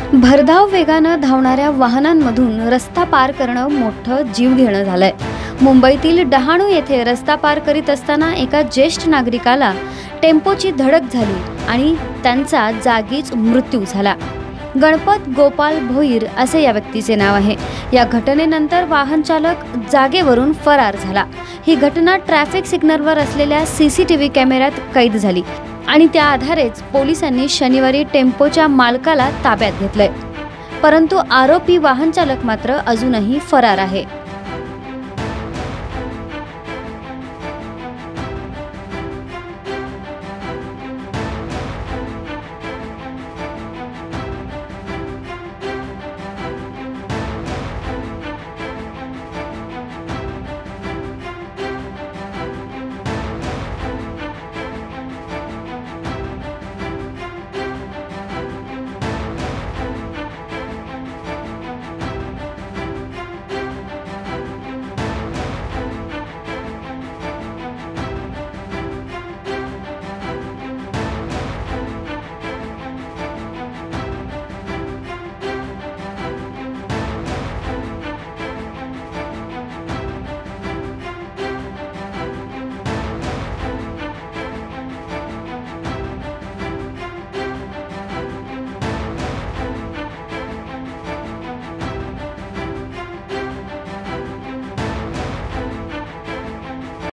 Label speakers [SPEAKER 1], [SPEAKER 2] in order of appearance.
[SPEAKER 1] भरधाव वेगानं धावणाऱ्या वाहनांमधून रस्ता पार करणं मोठं जीवघेणं झालंय। मुंबईतील डहाणू येथे रस्ता पार करीत असताना एका ज्येष्ठ नागरिकाला टेम्पोची धडक झाली आणि त्यांचा जागीच मृत्यू झाला। गणपत गोपाल भोईर असे या व्यक्तीचे नाव आहे। या घटनेनंतर वाहन चालक जागेवरून फरार झाला। ही घटना ट्रॅफिक सिग्नलवर असलेल्या सीसीटीव्ही कॅमेऱ्यात कैद झाली आणि त्या आधारेच पोलिसांनी शनिवारी टेम्पोच्या मालकाला ताब्यात घेतलंय। परंतु आरोपी वाहन चालक मात्र अजूनही फरार आहे।